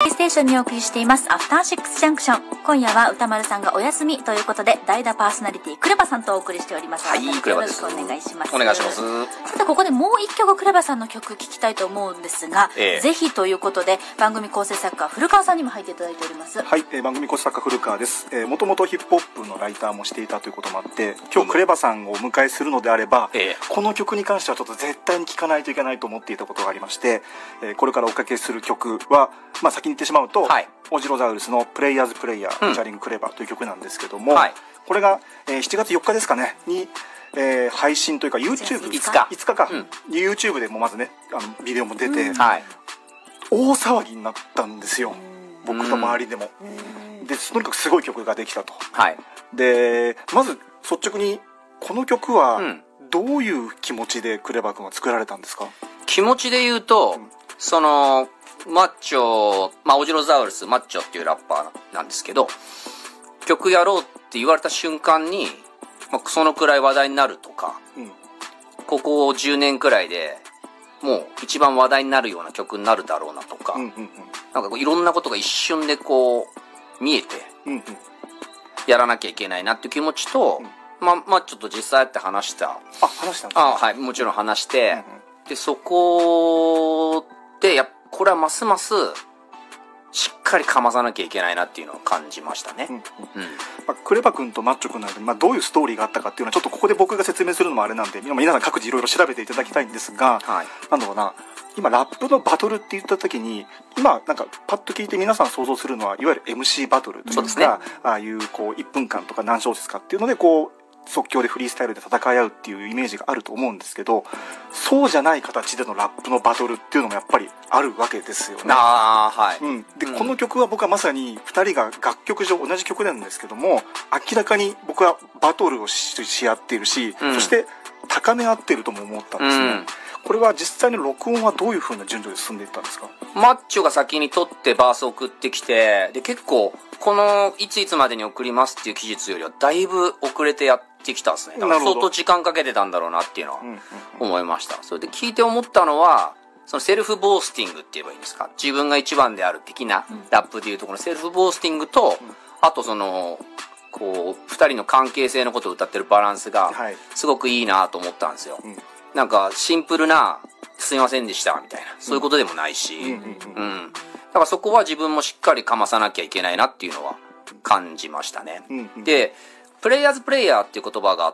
ーステーションにお送りしていますアフターシックスジャンクション。今夜は歌丸さんがお休みということで、代打パーソナリティクレバさんとお送りしております。 はい、クレバです。 よろしくお願いします。 お願いします。 さて、ここでもう一曲クレバさんの曲聴きたいと思うんですが、ぜひということで番組構成作家古川さんにも入っていただいております。 はい、番組構成作家古川です。もともとヒップホップのライターもしていたということもあって、今日クレバさんをお迎えするのであれば、この曲に関してはちょっと絶対に聴かないといけないと思っていたことがありまして、これからおかけする曲は、先に言ってしまうと、オジロザウルスのプレイヤーズプレイヤー、フィーチャリングクレバという曲なんですけども、これが、7月4日ですかねに、配信というか YouTube 5日か、YouTube でもまずねビデオも出て、大騒ぎになったんですよ、僕と周りでも。でとにかくすごい曲ができたと。でまず率直にこの曲はどういう気持ちでクレバ君は作られたんですか？ 気持ちで言うと、そのマッチョ、オジロザウルスマッチョっていうラッパーなんですけど、曲やろうって言われた瞬間に、そのくらい話題になるとか、ここ10年くらいでもう一番話題になるような曲になるだろうなとか、なんかいろんなことが一瞬でこう見えて、やらなきゃいけないなっていう気持ちと、ちょっと実際会って話したんですか？はい、もちろん話して、でそこでこれはますますしっかりかまさなきゃいけないなっていうのを感じましたね。 クレバ君とマッチョ君の間に、どういうストーリーがあったかっていうのはちょっとここで僕が説明するのもあれなんで、皆さん各自いろいろ調べていただきたいんですが、なんだろうな、今ラップのバトルって言った時に今なんかパッと聞いて皆さん想像するのはいわゆる MC バトルというか、ああいうこう1分間とか何小節かっていうのでこう即興でフリースタイルで戦い合うっていうイメージがあると思うんですけど、そうじゃない形でのラップのバトルっていうのもやっぱりあるわけですよね。でこの曲は僕はまさに2人が楽曲上同じ曲なんですけども、明らかに僕はバトルをし合っているし、そして高め合っているとも思ったんですね。これは実際の録音はどういう風な順序で進んでいったんですか？ マッチョが先に撮ってバース送ってきて、で結構このいついつまでに送りますっていう期日よりはだいぶ遅れてやってきたんですね。だから相当時間かけてたんだろうなっていうのは思いました。それで聞いて思ったのは、そのセルフボースティングって言えばいいんですか、自分が一番である的なラップでいうところのセルフボースティングと、あとそのこう2人の関係性のことを歌ってるバランスがすごくいいなと思ったんですよ。なんかシンプルなすいませんでしたみたいな、そういうことでもないし、だからそこは自分もしっかりかまさなきゃいけないなっていうのは感じましたね。でプレイヤーズプレイヤーっていう言葉があって、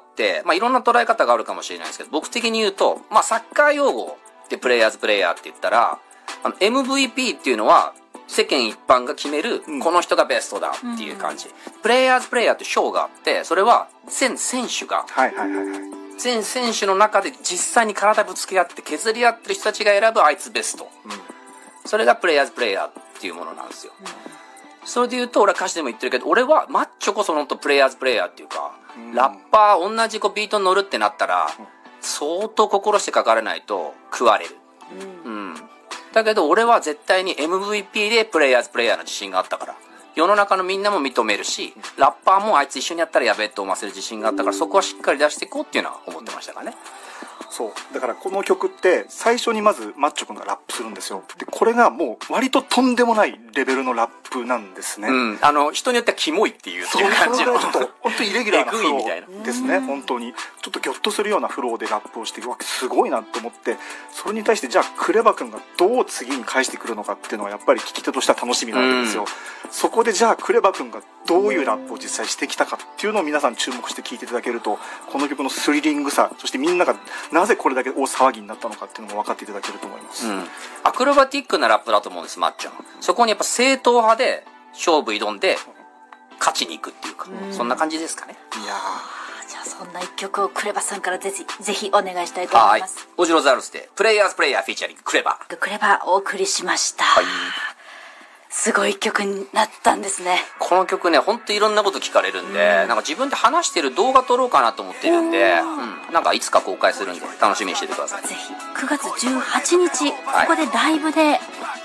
いろんな捉え方があるかもしれないですけど、僕的に言うと、サッカー用語でプレイヤーズプレイヤーって言ったら、MVP っていうのは世間一般が決めるこの人がベストだっていう感じ、プレイヤーズプレイヤーって賞があって、それは全選手が全選手の中で実際に体ぶつけ合って削り合ってる人たちが選ぶあいつベスト、それがプレイヤーズプレイヤーっていうものなんですよ。それで言うと俺は歌詞でも言ってるけど、俺はマッチョこそ本当プレイヤーズプレイヤーっていうか、ラッパー同じビートに乗るってなったら相当心してかからないと食われる。だけど俺は絶対に MVP でプレイヤーズプレイヤーの自信があったから、世の中のみんなも認めるし、ラッパーもあいつ一緒にやったらやべえと思わせる自信があったから、そこはしっかり出していこうっていうのは思ってましたからね。 そうだからこの曲って最初にまずマッチョ君がラップするんですよ。でこれがもう割ととんでもないレベルのラップなんですね。 人によってはキモいっていう感じの、 ちょっと本当にイレギュラーなフローですね。本当にちょっとギョッとするようなフローでラップをしてすごいなと思って、それに対してじゃあクレバ君がどう次に返してくるのかっていうのはやっぱり聞き手としては楽しみなわけですよ。そこでじゃあクレバ君がどういうラップを実際してきたかっていうのを皆さん注目して聞いていただけると、この曲のスリリングさ、そしてみんながなぜこれだけ大騒ぎになったのかっていうのも分かっていただけると思います。 アクロバティックなラップだと思うんです、マッチョの。そこにやっぱ正統派で勝負挑んで勝ちに行くっていうか、そんな感じですかね。 じゃあそんな一曲をクレバさんからぜひお願いしたいと思います。 オジロザウルスでプレイヤーズプレイヤーフィーチャリングクレバお送りしました。すごい一曲になったんですね。 この曲ね、ほんといろんなこと聞かれるんで、なんか自分で話してる動画撮ろうかなと思ってるんで、なんかいつか公開するんで楽しみにしててください。 ぜひ9月18日、ここでライブで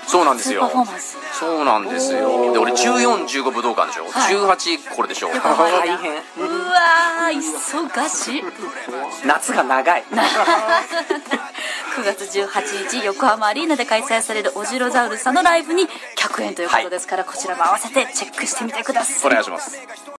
そうなんですよ。 パフォーマンス。 そうなんですよ。で俺14、15武道館でしょ、18これでしょ。大変。 うわー忙しい。 夏が長い。 9月18日横浜アリーナで開催されるオジロザウルスさんのライブに100円ということですから、こちらも合わせてチェックしてみてください。 お願いします。